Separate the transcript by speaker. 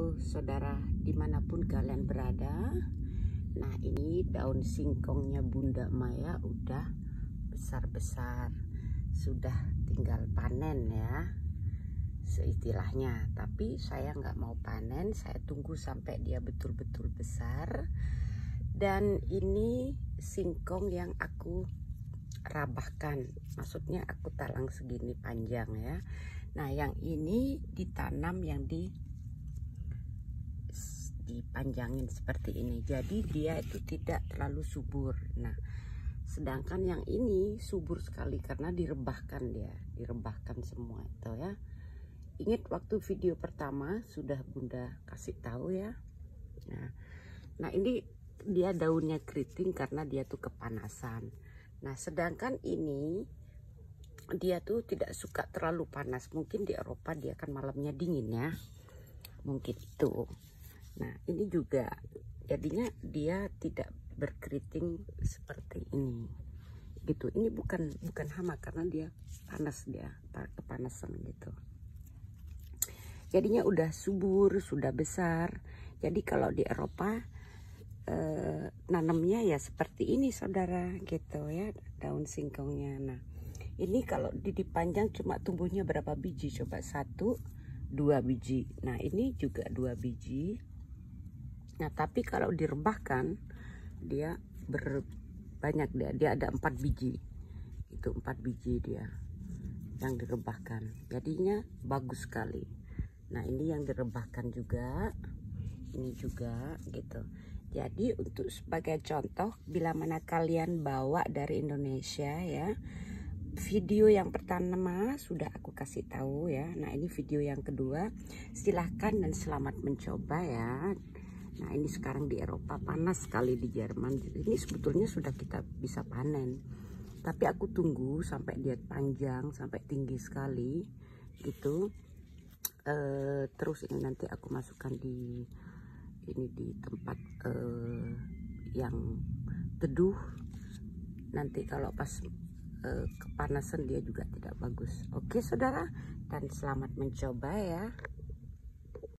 Speaker 1: Halo saudara, dimanapun kalian berada. Nah, ini daun singkongnya Bunda Maya udah besar-besar, sudah tinggal panen ya seistilahnya. Tapi saya nggak mau panen, saya tunggu sampai dia betul-betul besar. Dan ini singkong yang aku rabahkan, maksudnya aku talang segini panjang ya. Nah, yang ini ditanam yang dipanjangin seperti ini, jadi dia itu tidak terlalu subur. Nah, sedangkan yang ini subur sekali karena direbahkan semua itu ya. Ingat waktu video pertama sudah Bunda kasih tahu ya. Nah ini dia daunnya keriting karena dia tuh kepanasan. Nah, sedangkan ini dia tuh tidak suka terlalu panas. Mungkin di Eropa dia kan malamnya dingin ya, mungkin itu. Nah, ini juga jadinya dia tidak berkeriting seperti ini gitu. Ini bukan hama karena dia panas, dia kepanasan gitu. Jadinya udah subur, sudah besar. Jadi kalau di Eropa nanamnya ya seperti ini saudara gitu ya, daun singkongnya. Nah, ini kalau dipanjang cuma tumbuhnya berapa biji coba? 1-2 biji. Nah, ini juga 2 biji. Nah, tapi kalau direbahkan dia banyak, dia ada 4 biji. Itu 4 biji dia yang direbahkan. Jadinya bagus sekali. Nah, ini yang direbahkan juga. Ini juga gitu. Jadi untuk sebagai contoh, bila mana kalian bawa dari Indonesia ya, video yang pertama sudah aku kasih tahu ya. Nah, ini video yang kedua. Silahkan dan selamat mencoba ya. Nah, ini sekarang di Eropa panas sekali, di Jerman. Ini sebetulnya sudah kita bisa panen. Tapi aku tunggu sampai dia panjang, sampai tinggi sekali gitu. Terus ini nanti aku masukkan di tempat yang teduh. Nanti kalau pas kepanasan dia juga tidak bagus. Oke saudara, dan selamat mencoba ya.